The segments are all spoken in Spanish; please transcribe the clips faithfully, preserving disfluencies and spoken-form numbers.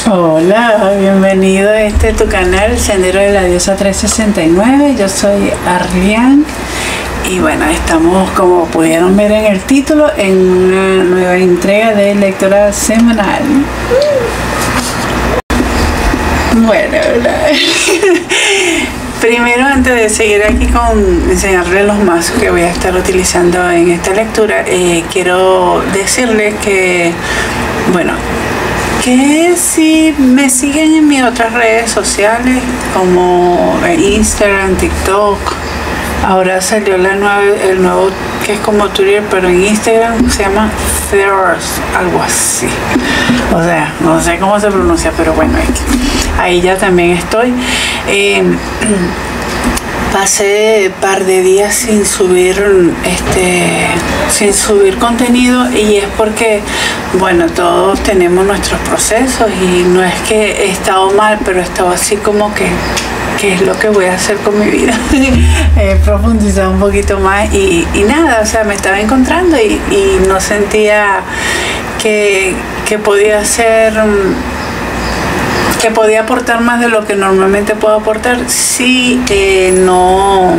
Hola, bienvenido a este tu canal, El Sendero de la Diosa trescientos sesenta y nueve. Yo soy Arlian y bueno, estamos, como pudieron ver en el título, en una nueva entrega de lectura semanal. Bueno, primero, antes de seguir aquí con enseñarles los mazos que voy a estar utilizando en esta lectura, eh, quiero decirles que, bueno, que si me siguen en mis otras redes sociales como Instagram, TikTok, ahora salió la nueva, el nuevo que es como Twitter, pero en Instagram se llama Thirst, algo así. O sea, no sé cómo se pronuncia, pero bueno, ahí ya también estoy. Eh, pasé un par de días sin subir este sin subir contenido, y es porque, bueno, todos tenemos nuestros procesos y no es que he estado mal, pero he estado así como que qué es lo que voy a hacer con mi vida. He profundizado un poquito más y, y nada, o sea, me estaba encontrando y, y no sentía que, que podía hacer que podía aportar más de lo que normalmente puedo aportar si eh, no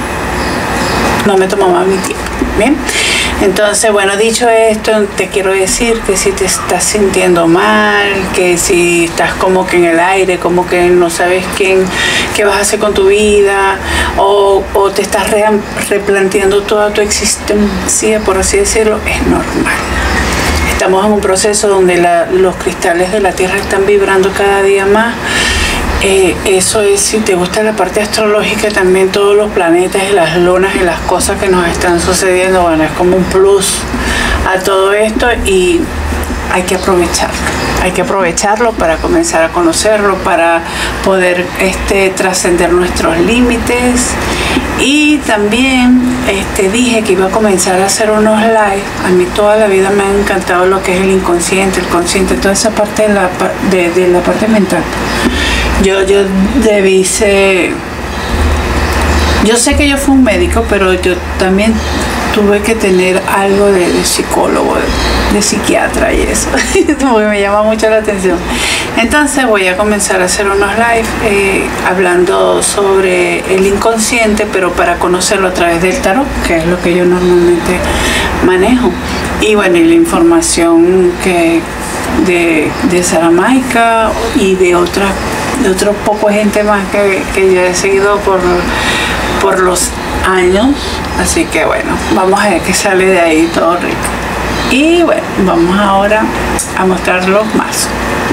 no me tomaba mi tiempo. Bien, entonces, bueno, dicho esto, te quiero decir que si te estás sintiendo mal, que si estás como que en el aire, como que no sabes quién, qué vas a hacer con tu vida, o, o te estás re, replanteando toda tu existencia, por así decirlo, es normal. Estamos en un proceso donde la, los cristales de la Tierra están vibrando cada día más. Eh, eso es, si te gusta la parte astrológica, también todos los planetas y las lunas y las cosas que nos están sucediendo, bueno, es como un plus a todo esto y hay que aprovecharlo. Hay que aprovecharlo para comenzar a conocerlo, para poder este, trascender nuestros límites. Y también este, dije que iba a comenzar a hacer unos live. A mí toda la vida me ha encantado lo que es el inconsciente, el consciente, toda esa parte de la, de, de la parte mental. Yo, yo debí ser... Yo sé que yo fui un médico, pero yo también tuve que tener algo de, de psicólogo, de, de psiquiatra y eso, porque me llama mucho la atención. Entonces voy a comenzar a hacer unos live eh, hablando sobre el inconsciente, pero para conocerlo a través del tarot, que es lo que yo normalmente manejo. Y bueno, y la información que de, de Saramaica y de otras de otro poco gente más que, que yo he seguido por, por los años. Así que bueno, vamos a ver qué sale de ahí todo rico. Y bueno, vamos ahora a mostrar los mazos.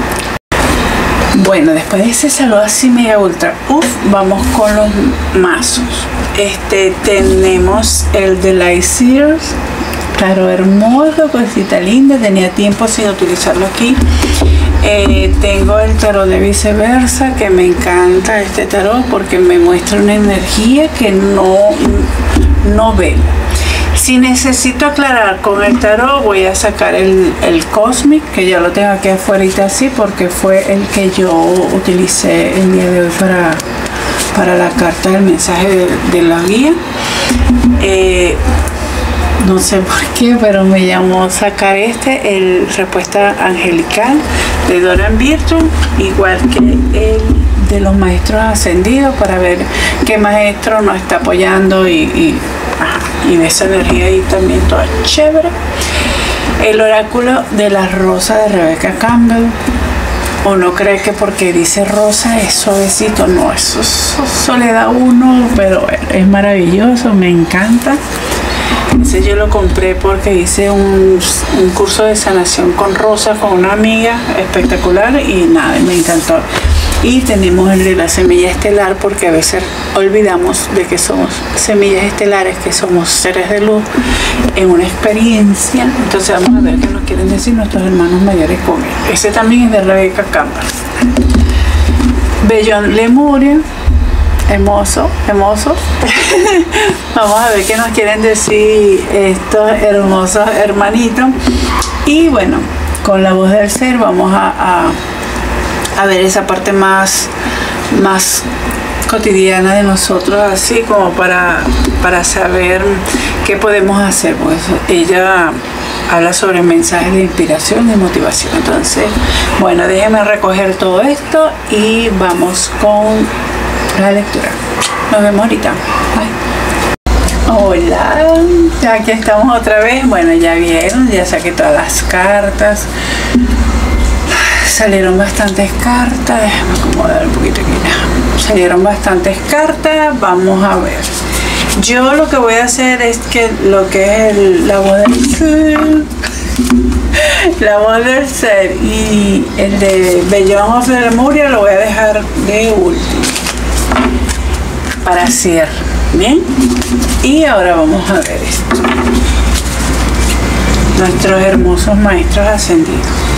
Bueno, después de ese saludo así mega ultra uff, vamos con los mazos. Este, tenemos el de Light Seers, claro, hermoso, cosita linda, tenía tiempo sin utilizarlo aquí. Eh, tengo el tarot de Viceversa, que me encanta este tarot porque me muestra una energía que no, no ve. Si necesito aclarar con el tarot, voy a sacar el, el Cosmic, que ya lo tengo aquí afuera así, porque fue el que yo utilicé el día de hoy para, para la carta del mensaje de, de la guía. Eh, No sé por qué, pero me llamó sacar este, el Respuesta Angelical de Doran Virtue, igual que el de los Maestros Ascendidos, para ver qué maestro nos está apoyando y, y, ajá, y de esa energía ahí también toda chévere. El Oráculo de la Rosa de Rebecca Campbell. Uno cree que porque dice rosa es suavecito, no, eso, eso, eso le da uno, pero bueno, es maravilloso, me encanta. Ese yo lo compré porque hice un, un curso de sanación con Rosa con una amiga espectacular y nada, me encantó. Y tenemos el de la semilla estelar, porque a veces olvidamos de que somos semillas estelares, que somos seres de luz en una experiencia. Entonces vamos a ver qué nos quieren decir nuestros hermanos mayores con él. Ese también es de Rebecca Campbell. Beyond Lemuria. Hermoso, hermoso. Vamos a ver qué nos quieren decir estos hermosos hermanitos. Y bueno, con la voz del ser vamos a, a, a ver esa parte más, más cotidiana de nosotros, así como para, para saber qué podemos hacer. Pues ella habla sobre mensajes de inspiración y motivación. Entonces, bueno, déjenme recoger todo esto y vamos con la lectura. Nos vemos ahorita. Bye. Hola, ya aquí estamos otra vez. Bueno, ya vieron, ya saqué todas las cartas. Salieron bastantes cartas. Déjame acomodar un poquito aquí. Salieron bastantes cartas. Vamos a ver. Yo lo que voy a hacer es que lo que es el, la voz del ser, la voz del ser y el de Beyond of the Lemuria lo voy a dejar de último para cierre. Bien, y ahora vamos a ver esto. Nuestros hermosos maestros ascendidos.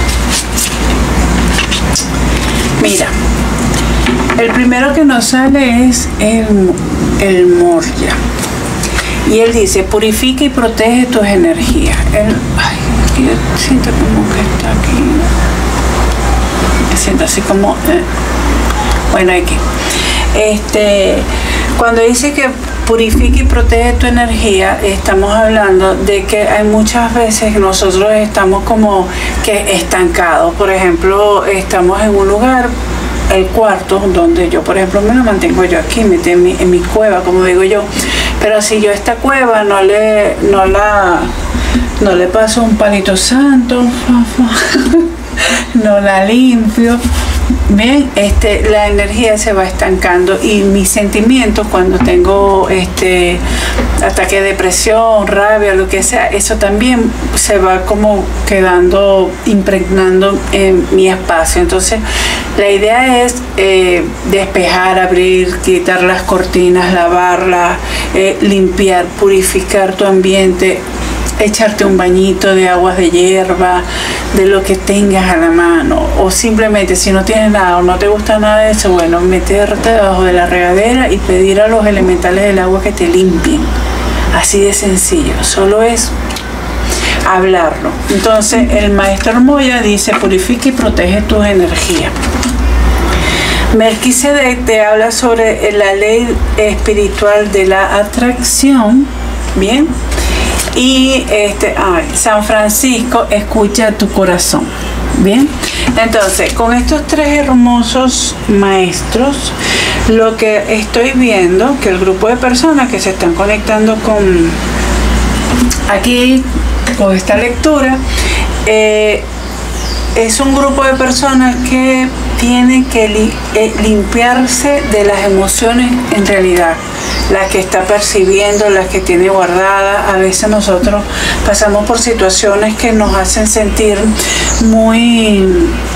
Mira, el primero que nos sale es el, el Moria. Y él dice, purifica y protege tus energías. Él, ay, yo siento como que está aquí. Me siento así como... Eh. Bueno, aquí. Este, cuando dice que purifica y protege tu energía, estamos hablando de que hay muchas veces nosotros estamos como que estancados. Por ejemplo, estamos en un lugar, el cuarto, donde yo, por ejemplo, me lo mantengo yo aquí, metí en mi, en mi cueva, como digo yo. Pero si yo a esta cueva no le, no la, no le paso un palito santo, no la limpio, bien, este, la energía se va estancando y mis sentimientos cuando tengo este ataque de depresión, rabia, lo que sea, eso también se va como quedando, impregnando en mi espacio. Entonces la idea es eh, despejar, abrir, quitar las cortinas, lavarlas, eh, limpiar, purificar tu ambiente, echarte un bañito de aguas de hierba, de lo que tengas a la mano, o simplemente si no tienes nada o no te gusta nada de eso, bueno, meterte debajo de la regadera y pedir a los elementales del agua que te limpien. Así de sencillo, solo es hablarlo. Entonces el maestro Moya dice, purifica y protege tus energías. Melquisedec te habla sobre la ley espiritual de la atracción, bien. Y este, ay, San Francisco, escucha tu corazón. Bien, entonces con estos tres hermosos maestros, lo que estoy viendo, que el grupo de personas que se están conectando con aquí, con esta lectura, eh, es un grupo de personas que tienen que li eh, limpiarse de las emociones en realidad, las que está percibiendo, las que tiene guardadas. A veces nosotros pasamos por situaciones que nos hacen sentir muy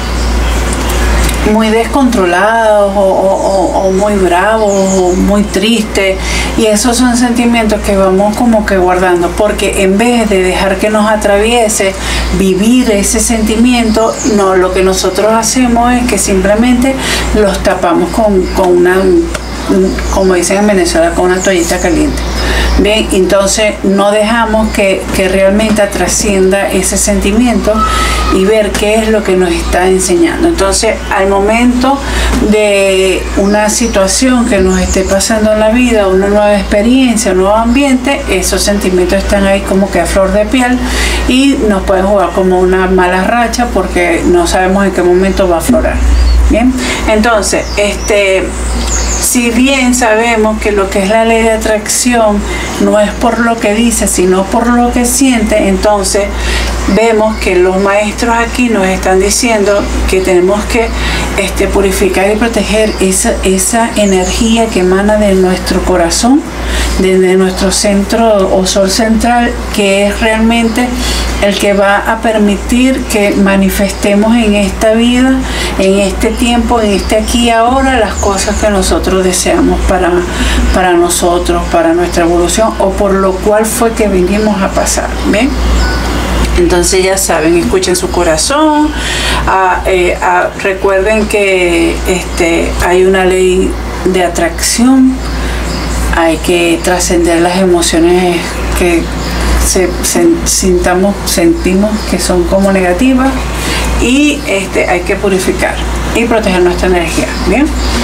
muy descontrolados o, o, o muy bravos o muy tristes, y esos son sentimientos que vamos como que guardando, porque en vez de dejar que nos atraviese, vivir ese sentimiento, no, lo que nosotros hacemos es que simplemente los tapamos con, con una, como dicen en Venezuela, con una toallita caliente. Bien, entonces no dejamos que, que realmente trascienda ese sentimiento y ver qué es lo que nos está enseñando. Entonces, al momento de una situación que nos esté pasando en la vida, una nueva experiencia, un nuevo ambiente, esos sentimientos están ahí como que a flor de piel y nos pueden jugar como una mala racha porque no sabemos en qué momento va a aflorar. Bien, entonces, este... si bien sabemos que lo que es la ley de atracción no es por lo que dice, sino por lo que siente, entonces vemos que los maestros aquí nos están diciendo que tenemos que este, purificar y proteger esa, esa energía que emana de nuestro corazón, desde nuestro centro o sol central, que es realmente el que va a permitir que manifestemos en esta vida, en este tiempo, en este aquí y ahora, las cosas que nosotros deseamos para, para nosotros, para nuestra evolución, o por lo cual fue que vinimos a pasar. ¿Bien? Entonces ya saben, escuchen su corazón, ah, eh, ah, recuerden que este, hay una ley de atracción, hay que trascender las emociones que se, se, sintamos, sentimos que son como negativas, y este, hay que purificar y proteger nuestra energía. Bien,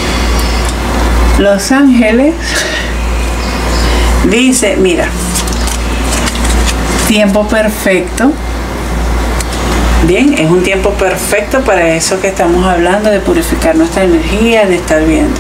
Los Ángeles dice, mira, tiempo perfecto, Bien, es un tiempo perfecto para eso que estamos hablando, de purificar nuestra energía, de estar viendo.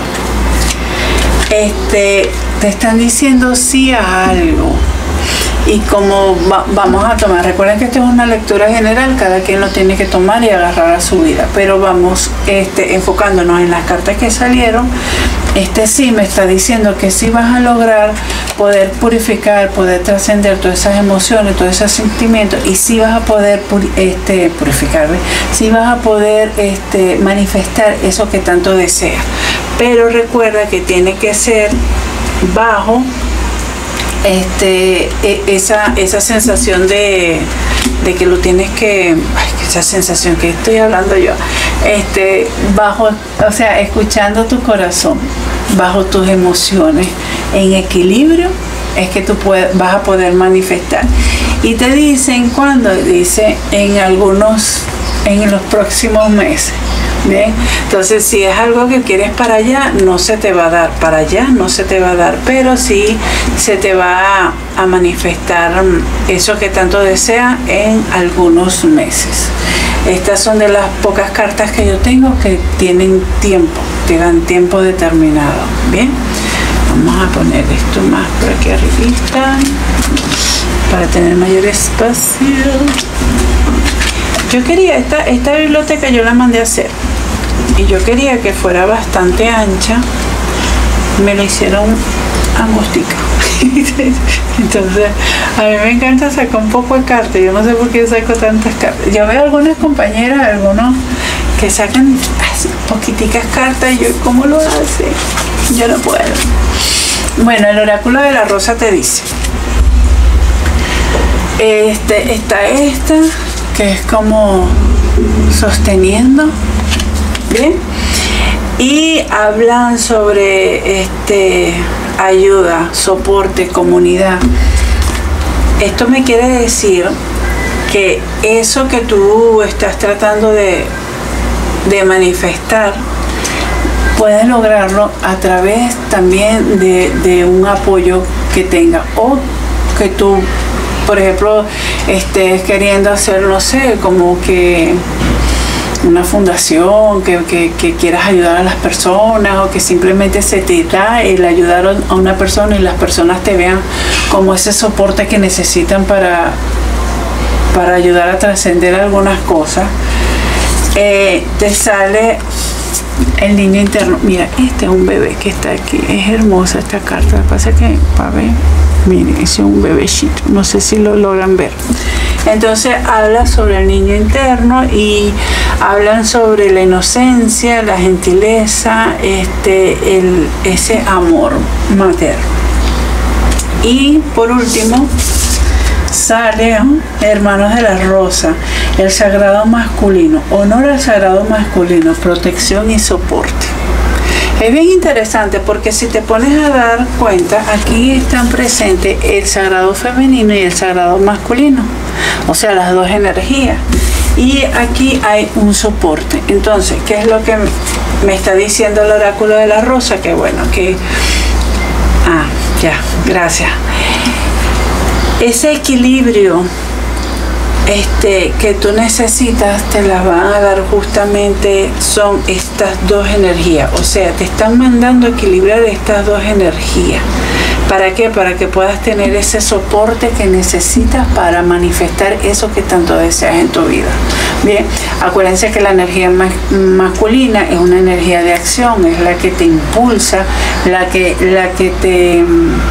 Este, te están diciendo sí a algo. Y como va, vamos a tomar, recuerden que esto es una lectura general, cada quien lo tiene que tomar y agarrar a su vida, pero vamos este, enfocándonos en las cartas que salieron. Este sí me está diciendo que sí vas a lograr poder purificar, poder trascender todas esas emociones, todos esos sentimientos, y sí vas a poder puri este, purificar, sí vas a poder este, manifestar eso que tanto deseas. Pero recuerda que tiene que ser bajo Este, esa, esa sensación de, de que lo tienes que, ay, esa sensación que estoy hablando yo, este, bajo, o sea, escuchando tu corazón, bajo tus emociones, en equilibrio, es que tú puedes, vas a poder manifestar. Y te dicen cuando, dice en algunos, en los próximos meses. Bien, entonces si es algo que quieres para allá, no se te va a dar, para allá no se te va a dar, pero sí se te va a, a manifestar eso que tanto deseas en algunos meses. Estas son de las pocas cartas que yo tengo que tienen tiempo, te dan tiempo determinado. Bien, vamos a poner esto más por aquí arribita para tener mayor espacio. Yo quería, esta, esta biblioteca yo la mandé a hacer y yo quería que fuera bastante ancha. Me la hicieron angostica. Entonces a mí me encanta sacar un poco de cartas. Yo no sé por qué saco tantas cartas. Yo veo algunas compañeras, algunos que sacan así poquiticas cartas y yo, ¿cómo lo hace? Yo no puedo. Bueno, el oráculo de la rosa te dice, este, está esta que es como sosteniendo, bien, y hablan sobre este ayuda, soporte, comunidad. Esto me quiere decir que eso que tú estás tratando de, de manifestar, puedes lograrlo a través también de, de un apoyo que tenga, o que tú, por ejemplo, estés queriendo hacer, no sé, como que una fundación, que, que, que quieras ayudar a las personas, o que simplemente se te da el ayudar a una persona y las personas te vean como ese soporte que necesitan para, para ayudar a trascender algunas cosas. Eh, te sale el niño interno. Mira, este es un bebé que está aquí. Es hermosa esta carta. Lo que pasa es que, para ver, miren, ese es un bebecito. No sé si lo logran ver. Entonces habla sobre el niño interno y hablan sobre la inocencia, la gentileza, este, el, ese amor materno. Y por último sale ¿no? Hermanos de la Rosa, el sagrado masculino, honor al sagrado masculino, protección y soporte. Es bien interesante porque si te pones a dar cuenta, aquí están presentes el sagrado femenino y el sagrado masculino, o sea, las dos energías. Y aquí hay un soporte. Entonces, ¿qué es lo que me está diciendo el oráculo de la rosa? Que bueno, que... Ah, ya, gracias. Ese equilibrio este, que tú necesitas, te las van a dar justamente, son estas dos energías. O sea, te están mandando a equilibrar estas dos energías. ¿Para qué? Para que puedas tener ese soporte que necesitas para manifestar eso que tanto deseas en tu vida. Bien, acuérdense que la energía mas masculina es una energía de acción, es la que te impulsa, la que, la que te...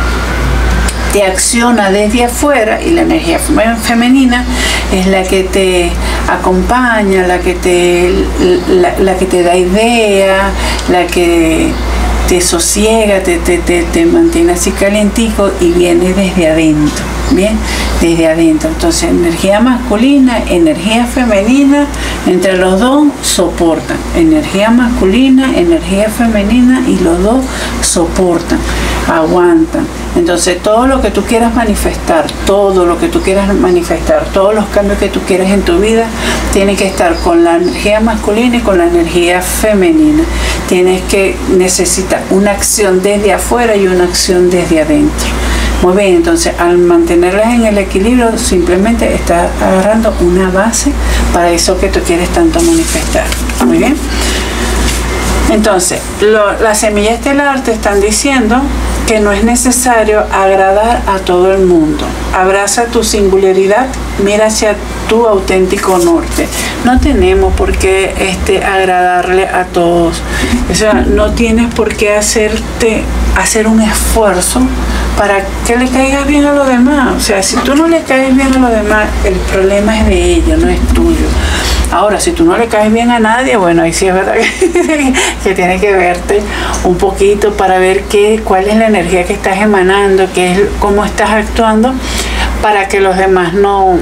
te acciona desde afuera, y la energía femenina es la que te acompaña, la que te, la, la que te da idea, la que te sosiega, te, te, te, te mantiene así calientico y viene desde adentro, bien, desde adentro. Entonces, energía masculina, energía femenina, entre los dos soportan. Energía masculina, energía femenina, y los dos soportan, aguantan. Entonces, todo lo que tú quieras manifestar, todo lo que tú quieras manifestar, todos los cambios que tú quieres en tu vida, tiene que estar con la energía masculina y con la energía femenina. Tienes que necesitar una acción desde afuera y una acción desde adentro. Muy bien, entonces al mantenerlas en el equilibrio simplemente estás agarrando una base para eso que tú quieres tanto manifestar. Muy bien. Entonces, lo, la semilla estelar te están diciendo que no es necesario agradar a todo el mundo. Abraza tu singularidad, mira hacia tu auténtico norte. No tenemos por qué este, agradarle a todos. O sea, no tienes por qué hacerte, hacer un esfuerzo para que le caigas bien a los demás. O sea, si tú no le caes bien a los demás, el problema es de ellos, no es tuyo. Ahora, si tú no le caes bien a nadie, bueno, ahí sí es verdad que, que tienes que verte un poquito para ver qué, cuál es la energía que estás emanando, qué es, cómo estás actuando, para que los demás no,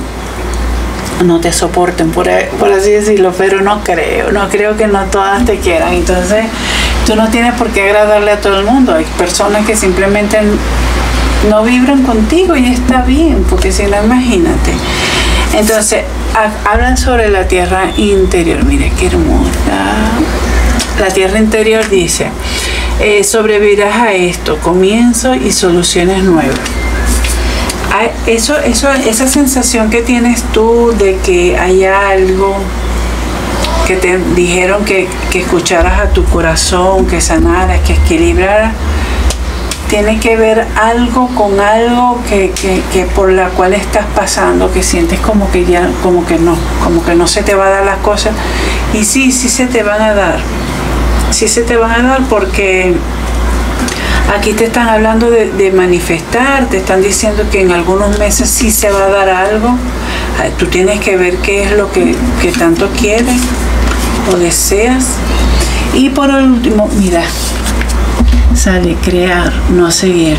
no te soporten, por, por así decirlo. Pero no creo, no creo que no todas te quieran. Entonces, tú no tienes por qué agradarle a todo el mundo. Hay personas que simplemente no vibran contigo y está bien, porque si no, imagínate. Entonces, hablan sobre la tierra interior. Mire qué hermosa. La tierra interior dice, eh, sobrevivirás a esto, comienzo y soluciones nuevas. Eso, eso, esa sensación que tienes tú de que hay algo que te dijeron que, que escucharas a tu corazón, que sanaras, que equilibraras, tiene que ver algo con algo que, que, que por la cual estás pasando, que sientes como que ya, como que no, como que no se te va a dar las cosas. Y sí, sí se te van a dar. Sí se te van a dar porque aquí te están hablando de, de manifestar, te están diciendo que en algunos meses sí se va a dar algo. Tú tienes que ver qué es lo que, que tanto quieres o deseas. Y por último, mira, sale crear, no seguir.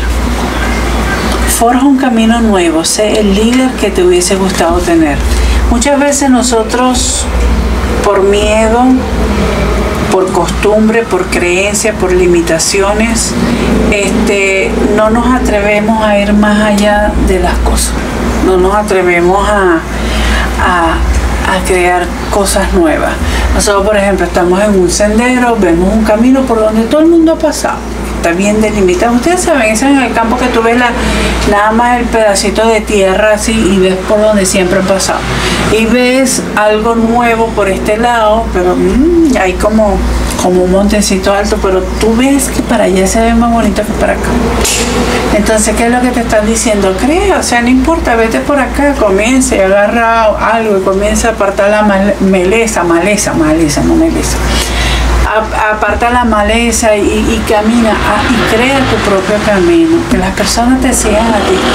Forja un camino nuevo, sé el líder que te hubiese gustado tener. Muchas veces nosotros, por miedo, por costumbre, por creencia, por limitaciones, este, no nos atrevemos a ir más allá de las cosas. No nos atrevemos a, a a crear cosas nuevas. Nosotros, por ejemplo, estamos en un sendero, vemos un camino por donde todo el mundo ha pasado, está bien delimitado. Ustedes saben, eso en el campo que tú ves la, nada más el pedacito de tierra así y ves por donde siempre han pasado. Y ves algo nuevo por este lado, pero mmm, hay como, como un montecito alto, pero tú ves que para allá se ve más bonito que para acá. Entonces, ¿qué es lo que te están diciendo? Crea, o sea, no importa, vete por acá, comienza y agarra algo y comienza a apartar la maleza, maleza, maleza, no maleza. Aparta la maleza y, y camina a, y crea tu propio camino, que las personas te sigan a ti.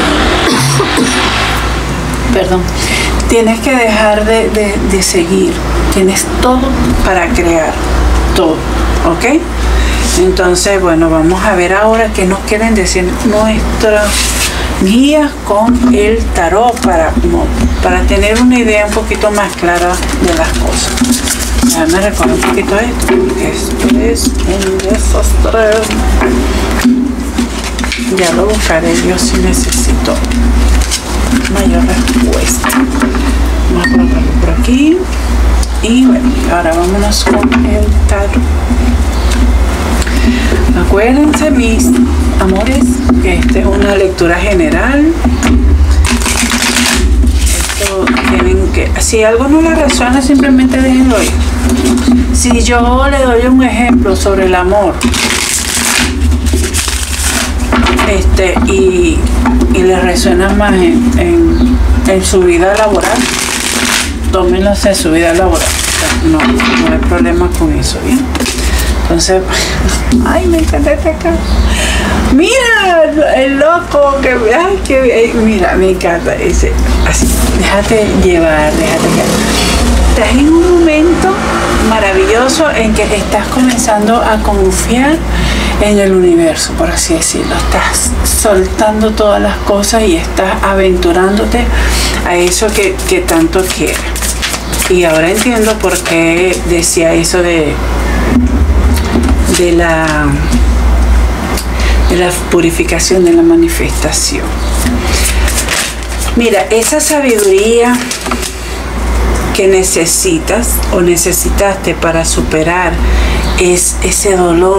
Perdón. Tienes que dejar de, de, de seguir, tienes todo para crear, todo, ¿ok? Entonces, bueno, vamos a ver ahora qué nos quieren decir nuestras guías con el tarot para, para tener una idea un poquito más clara de las cosas. Déjame recordar un poquito esto, porque esto es un desastre. Ya lo buscaré, yo sí necesito mayor respuesta. Vamos a colocarlo por aquí. Y bueno, ahora vámonos con el tarot. Acuérdense, mis amores, que esta es una lectura general. Esto tienen que, si algo no les resuena, simplemente déjenlo ir. Si yo le doy un ejemplo sobre el amor, este y, y le resuena más en, en, en su vida laboral, tómenlo en su vida laboral. No, no hay problema con eso, ¿bien? Entonces, ay, me encanta esta cara. Mira, el loco, que, ay, que, mira, me encanta ese, así, déjate llevar, déjate llevar. Estás en un momento maravilloso en que estás comenzando a confiar en el universo, por así decirlo. Estás soltando todas las cosas y estás aventurándote a eso que, que tanto quieres. Y ahora entiendo por qué decía eso de de la de la purificación, de la manifestación. Mira, esa sabiduría que necesitas o necesitaste para superar es ese dolor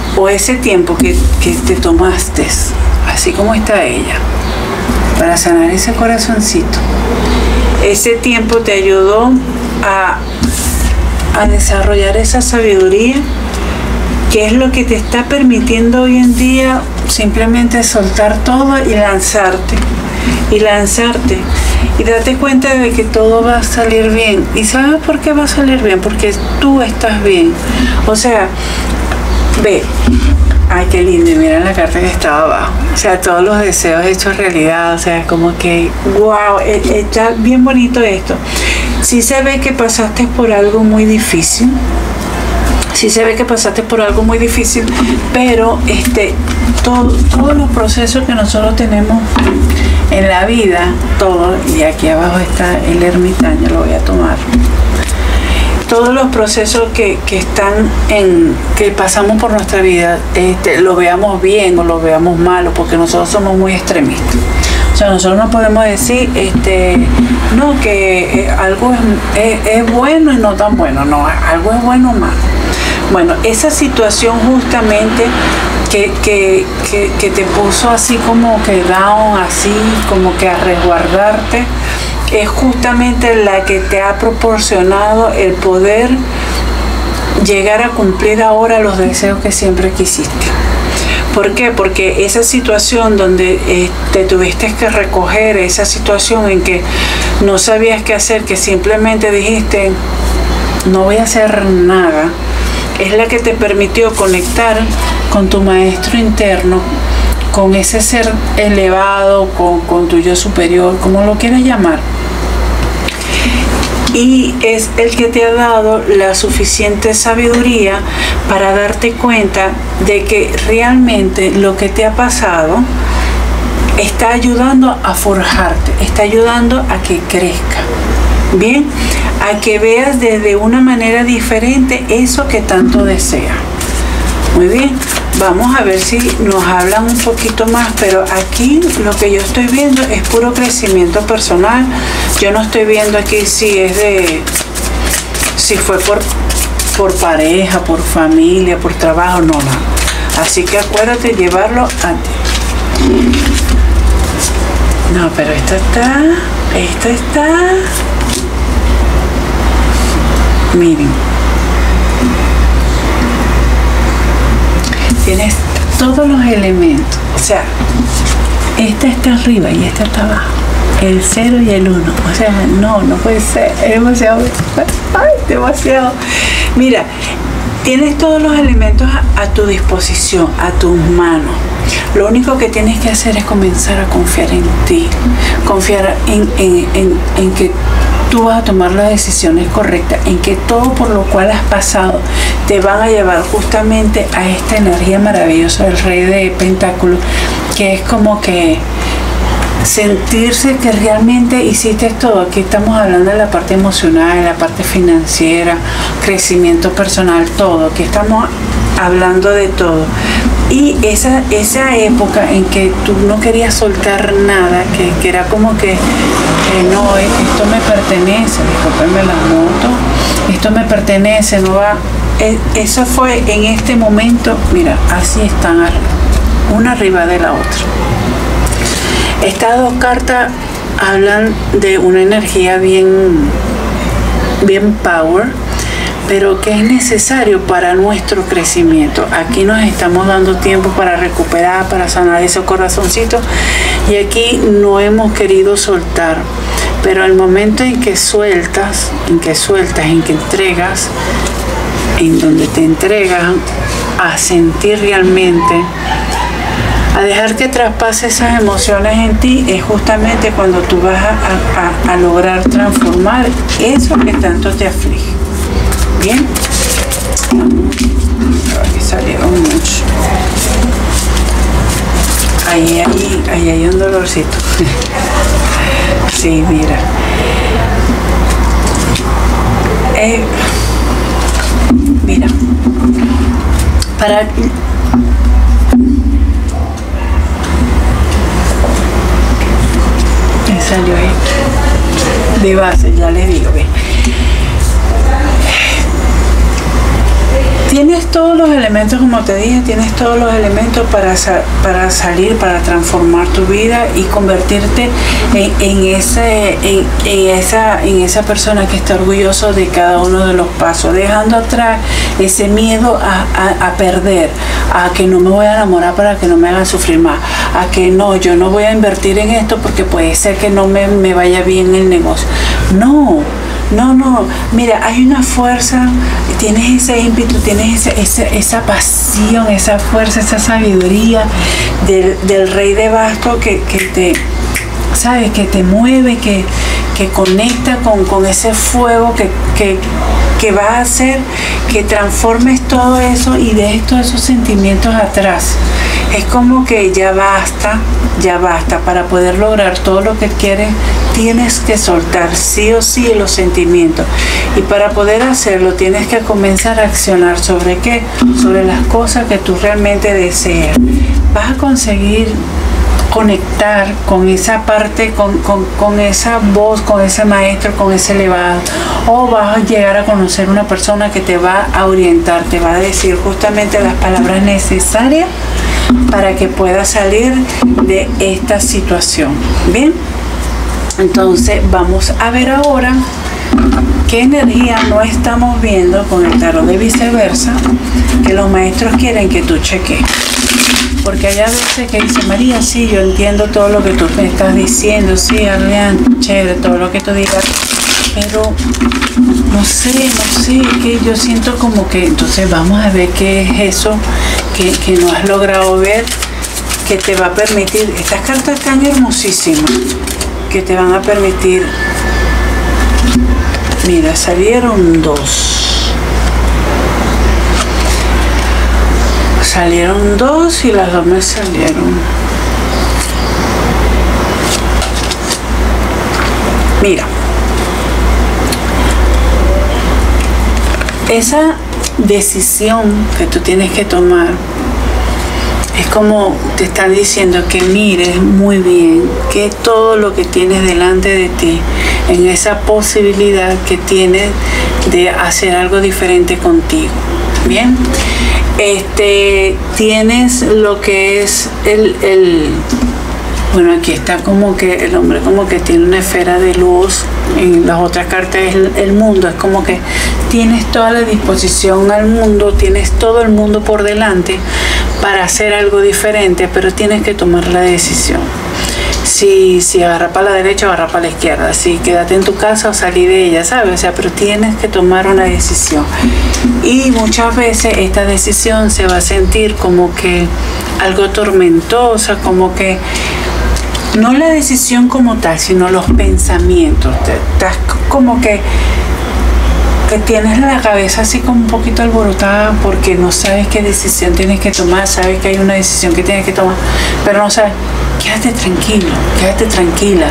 o ese tiempo que, que te tomaste, así como está ella, para sanar ese corazoncito, ese tiempo te ayudó a, a desarrollar esa sabiduría, que es lo que te está permitiendo hoy en día simplemente soltar todo y lanzarte, y lanzarte, y date cuenta de que todo va a salir bien. ¿Y sabes por qué va a salir bien? Porque tú estás bien. O sea, ve, ay, qué lindo, y mira la carta que estaba abajo. O sea, todos los deseos hechos realidad. O sea, como que, wow, está bien bonito esto. Sí se ve que pasaste por algo muy difícil. Sí se ve que pasaste por algo muy difícil, pero este, todo, todos los procesos que nosotros tenemos en la vida, todo, y aquí abajo está el ermitaño, lo voy a tomar. Todos los procesos que, que están en, que pasamos por nuestra vida, este, lo veamos bien o lo veamos mal, porque nosotros somos muy extremistas. O sea, nosotros no podemos decir, este, no, que eh, algo es, es, es bueno y no tan bueno, no, algo es bueno o malo. Bueno, esa situación justamente que, que, que, que te puso así como que down, así como que a resguardarte, es justamente la que te ha proporcionado el poder llegar a cumplir ahora los deseos que siempre quisiste. ¿Por qué? Porque esa situación donde eh, te tuviste que recoger, esa situación en que no sabías qué hacer, que simplemente dijiste, no voy a hacer nada, es la que te permitió conectar con tu maestro interno, con ese ser elevado, con, con tu yo superior, como lo quieras llamar. Y es el que te ha dado la suficiente sabiduría para darte cuenta de que realmente lo que te ha pasado está ayudando a forjarte, está ayudando a que crezca. Bien, a que veas desde una manera diferente eso que tanto deseas. Muy bien, vamos a ver si nos hablan un poquito más, pero aquí lo que yo estoy viendo es puro crecimiento personal. Yo no estoy viendo aquí si es de, si fue por, por pareja, por familia, por trabajo, no, no. Así que acuérdate llevarlo a ti. No, pero esta está, esta está... Miren, tienes todos los elementos, o sea, esta está arriba y esta está abajo, el cero y el uno, o sea, no, no puede ser, es demasiado, ay, demasiado. Mira, tienes todos los elementos a, a tu disposición, a tus manos. Lo único que tienes que hacer es comenzar a confiar en ti, confiar en, en, en, en que tú vas a tomar las decisiones correctas, en que todo por lo cual has pasado te van a llevar justamente a esta energía maravillosa del Rey de Pentáculos, que es como que sentirse que realmente hiciste todo. Aquí estamos hablando de la parte emocional, de la parte financiera, crecimiento personal, todo. Aquí estamos hablando de todo. Y esa, esa época en que tú no querías soltar nada, que, que era como que, que no, esto me pertenece, discúlpenme la moto, esto me pertenece, no va. E, eso fue en este momento, mira, así están, una arriba de la otra. Estas dos cartas hablan de una energía bien, bien power, pero que es necesario para nuestro crecimiento. Aquí nos estamos dando tiempo para recuperar, para sanar esos corazoncitos, y aquí no hemos querido soltar. Pero el momento en que sueltas, en que sueltas, en que entregas, en donde te entregas a sentir realmente, a dejar que traspase esas emociones en ti, es justamente cuando tú vas a, a, a lograr transformar eso que tanto te aflige. Bien, aquí salieron mucho. Ahí, ahí, ahí hay un dolorcito. Sí, mira. Eh, mira, para me salió ahí de base, ya les digo, ve. tienes todos los elementos, como te dije, tienes todos los elementos para, sa para salir, para transformar tu vida y convertirte en, en, ese, en, en, esa, en esa persona que está orgulloso de cada uno de los pasos, dejando atrás ese miedo a, a, a perder, a que no me voy a enamorar para que no me hagan sufrir más, a que no, yo no voy a invertir en esto porque puede ser que no me, me vaya bien el negocio. No. No, no, mira, hay una fuerza, tienes ese ímpetu, tienes ese, ese, esa pasión, esa fuerza, esa sabiduría del, del rey de bastos que, que te, ¿sabes? Que te mueve, que, que conecta con, con ese fuego que, que, que va a hacer que transformes todo eso y dejes todos esos sentimientos atrás. Es como que ya basta, ya basta. Para poder lograr todo lo que quieres, tienes que soltar sí o sí los sentimientos. Y para poder hacerlo, tienes que comenzar a accionar. ¿Sobre qué? Sobre las cosas que tú realmente deseas. Vas a conseguir conectar con esa parte, con, con, con esa voz, con ese maestro, con ese elevado, o vas a llegar a conocer una persona que te va a orientar, te va a decir justamente las palabras necesarias para que puedas salir de esta situación. Bien, entonces vamos a ver ahora qué energía no estamos viendo con el tarot de viceversa, que los maestros quieren que tú cheques. Porque hay a veces que dice, María, sí, yo entiendo todo lo que tú me estás diciendo, sí, Adrián, chévere, todo lo que tú digas, pero no sé, no sé, que yo siento como que, entonces vamos a ver qué es eso que, que no has logrado ver, que te va a permitir, estas cartas están hermosísimas, que te van a permitir, mira, salieron dos. Salieron dos y las dos me salieron. Mira, esa decisión que tú tienes que tomar es como te están diciendo que mires muy bien que todo lo que tienes delante de ti, en esa posibilidad que tienes de hacer algo diferente contigo. Bien, este, tienes lo que es el, el, bueno, aquí está como que el hombre como que tiene una esfera de luz, en las otras cartas es el, el mundo, es como que tienes toda la disposición al mundo, tienes todo el mundo por delante para hacer algo diferente, pero tienes que tomar la decisión. Si, si agarra para la derecha o agarra para la izquierda, si quédate en tu casa o salí de ella, ¿sabes? O sea, pero tienes que tomar una decisión. Y muchas veces esta decisión se va a sentir como que algo tormentosa, como que no la decisión como tal, sino los pensamientos. Estás como que que tienes la cabeza así como un poquito alborotada porque no sabes qué decisión tienes que tomar, sabes que hay una decisión que tienes que tomar, pero no sabes. Quédate tranquilo, quédate tranquila.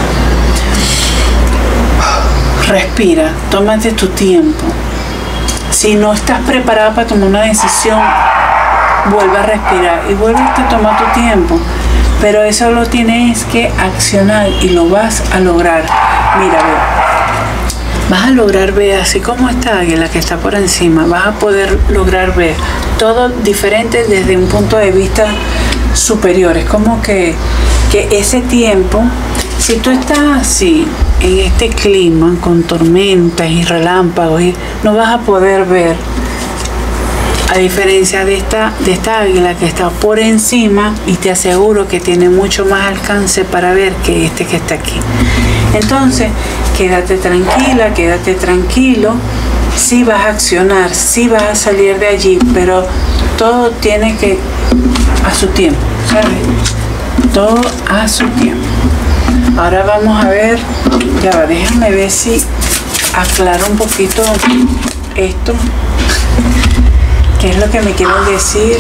Respira, tómate tu tiempo. Si no estás preparada para tomar una decisión, vuelve a respirar y vuelve a tomar tu tiempo. Pero eso lo tienes que accionar y lo vas a lograr. Mira, ve. Vas a lograr ver, así como esta águila que está por encima, vas a poder lograr ver todo diferente desde un punto de vista superior. Es como que, que ese tiempo, si tú estás así, en este clima, con tormentas y relámpagos, y no vas a poder ver, a diferencia de esta, de esta águila que está por encima, y te aseguro que tiene mucho más alcance para ver que este que está aquí. Entonces, quédate tranquila, quédate tranquilo. Sí vas a accionar, sí vas a salir de allí, pero todo tiene que a su tiempo, ¿sabes? Todo a su tiempo. Ahora vamos a ver, ya va, déjame ver si aclaro un poquito esto. ¿Qué es lo que me quieren decir?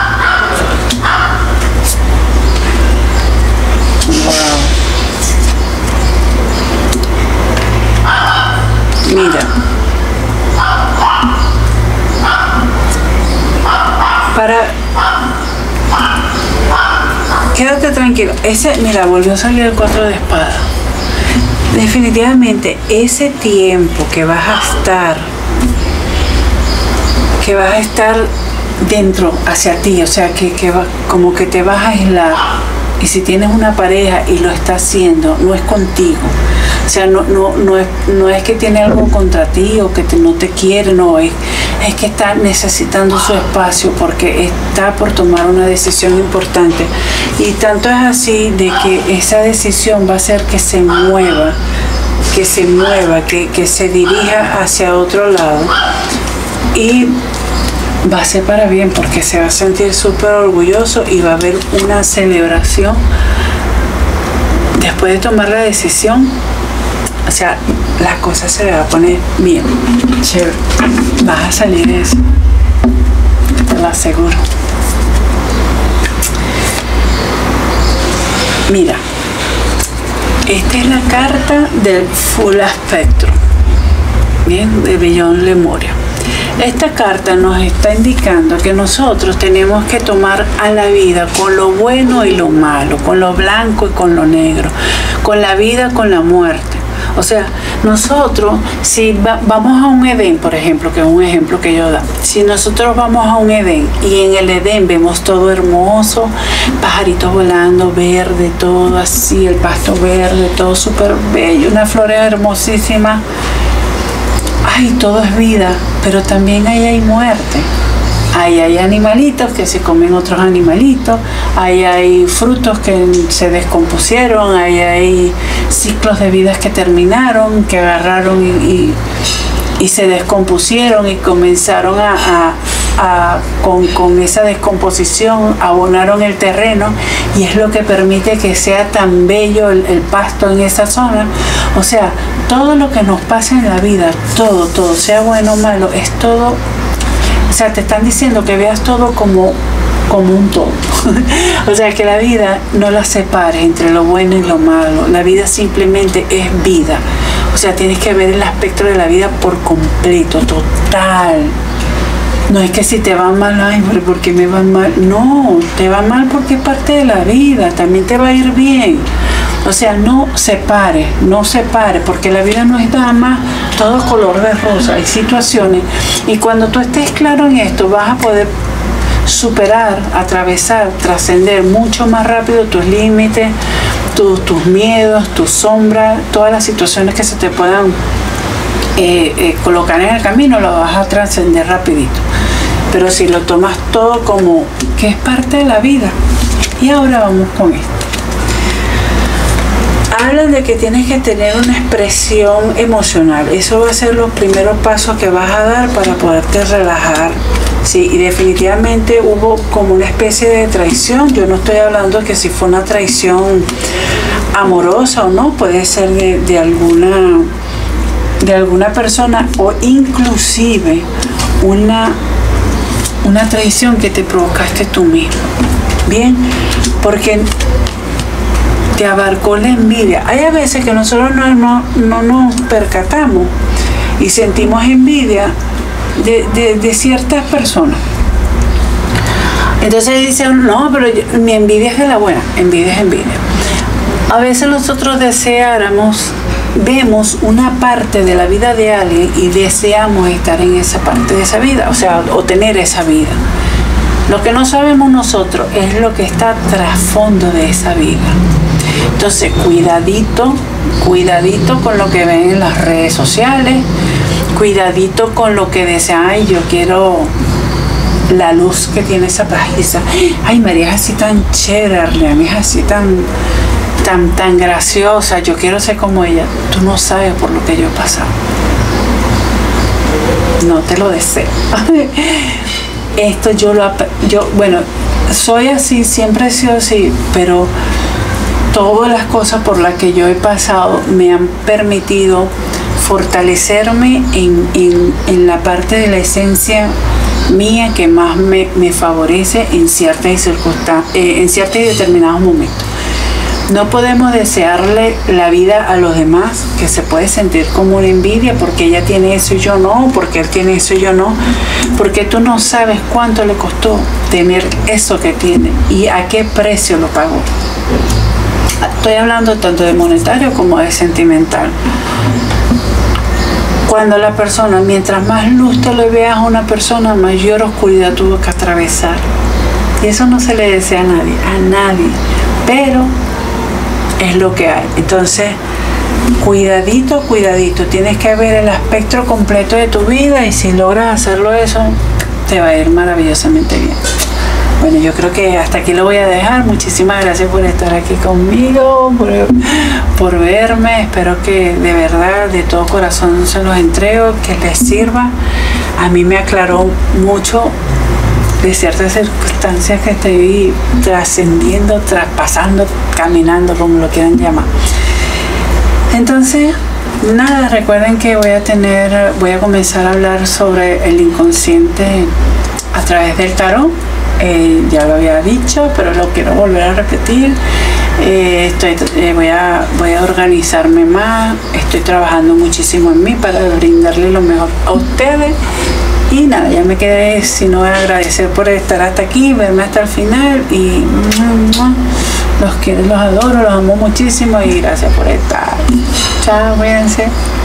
Wow. Mira. Para... Quédate tranquilo. Ese, mira, volvió a salir el cuatro de espada. Definitivamente, ese tiempo que vas a estar que vas a estar dentro, hacia ti, o sea, que, que va, como que te vas a aislar. Y si tienes una pareja y lo está haciendo, no es contigo. O sea, no, no, no, es, no es que tiene algo contra ti o que te, no te quiere, no, es, es que está necesitando su espacio porque está por tomar una decisión importante. Y tanto es así de que esa decisión va a hacer que se mueva, que se mueva, que, que se dirija hacia otro lado. Y va a ser para bien porque se va a sentir súper orgulloso y va a haber una celebración después de tomar la decisión. O sea, las cosas se le va a poner bien, chévere. Vas a salir de eso, te lo aseguro. Mira, esta es la carta del Full Spectrum, bien, de Beyond Lemuria. Esta carta nos está indicando que nosotros tenemos que tomar a la vida con lo bueno y lo malo, con lo blanco y con lo negro, con la vida, con la muerte. O sea, nosotros, si va, vamos a un Edén, por ejemplo, que es un ejemplo que yo da, si nosotros vamos a un Edén y en el Edén vemos todo hermoso, pajaritos volando, verde, todo así, el pasto verde, todo súper bello, una flores hermosísima. Ay, todo es vida, pero también ahí hay muerte. Ahí hay animalitos que se comen otros animalitos, ahí hay frutos que se descompusieron, ahí hay ciclos de vidas que terminaron, que agarraron y, y, y se descompusieron y comenzaron a, a, a con, con esa descomposición abonaron el terreno y es lo que permite que sea tan bello el, el pasto en esa zona. O sea, todo lo que nos pasa en la vida, todo, todo, sea bueno o malo, es todo. O sea, te están diciendo que veas todo como, como un todo. O sea, que la vida no la separes entre lo bueno y lo malo. La vida simplemente es vida. O sea, tienes que ver el aspecto de la vida por completo, total. No es que si te va mal, ay, ¿por qué me va mal? No, te va mal porque es parte de la vida. También te va a ir bien. O sea, no separe, no separe, porque la vida no es nada más todo color de rosa, hay situaciones. Y cuando tú estés claro en esto, vas a poder superar, atravesar, trascender mucho más rápido tus límites, tus, tus miedos, tus sombras, todas las situaciones que se te puedan eh, eh, colocar en el camino, lo vas a trascender rapidito. Pero si lo tomas todo como que es parte de la vida. Y ahora vamos con esto. Hablan de que tienes que tener una expresión emocional. Eso va a ser los primeros pasos que vas a dar para poderte relajar. Sí, y definitivamente hubo como una especie de traición. Yo no estoy hablando de que si fue una traición amorosa o no, puede ser de, de alguna de alguna persona o inclusive una, una traición que te provocaste tú mismo. Bien, porque te abarcó la envidia. Hay a veces que nosotros no, no, no nos percatamos y sentimos envidia de, de, de ciertas personas. Entonces dicen, no, pero yo, mi envidia es de la buena. Envidia es envidia. A veces nosotros deseáramos, vemos una parte de la vida de alguien y deseamos estar en esa parte de esa vida, o sea, o tener esa vida. Lo que no sabemos nosotros es lo que está trasfondo de esa vida. Entonces, cuidadito, cuidadito con lo que ven en las redes sociales, cuidadito con lo que desean. Ay, yo quiero la luz que tiene esa pajiza. Ay, María es así tan chévere, Arleán es así tan, tan, tan graciosa. Yo quiero ser como ella. Tú no sabes por lo que yo he pasado. No te lo deseo. Esto yo lo, yo, bueno, soy así, siempre he sido así, pero todas las cosas por las que yo he pasado me han permitido fortalecerme en, en, en la parte de la esencia mía que más me, me favorece en ciertas circunstancias, eh, en ciertos y determinados momentos. No podemos desearle la vida a los demás, que se puede sentir como una envidia porque ella tiene eso y yo no, porque él tiene eso y yo no, porque tú no sabes cuánto le costó tener eso que tiene y a qué precio lo pagó. Estoy hablando tanto de monetario como de sentimental. cuando la persona, mientras más luz te le veas a una persona, mayor oscuridad tuvo que atravesar. Y eso no se le desea a nadie, a nadie. Pero es lo que hay. Entonces, cuidadito, cuidadito. Tienes que ver el espectro completo de tu vida y si logras hacerlo eso, te va a ir maravillosamente bien. Bueno, yo creo que hasta aquí lo voy a dejar. Muchísimas gracias por estar aquí conmigo, por, por verme. Espero que de verdad, de todo corazón se los entrego, que les sirva. A mí me aclaró mucho de ciertas circunstancias que estoy trascendiendo, traspasando, caminando, como lo quieran llamar. Entonces, nada, recuerden que voy a tener, voy a comenzar a hablar sobre el inconsciente a través del tarot. Eh, ya lo había dicho, pero lo quiero volver a repetir. Eh, estoy, eh, voy, a, voy a organizarme más, estoy trabajando muchísimo en mí para brindarle lo mejor a ustedes. Y nada, ya me quedé sino agradecer por estar hasta aquí, verme hasta el final y los quiero, los adoro, los amo muchísimo y gracias por estar. Chao, cuídense.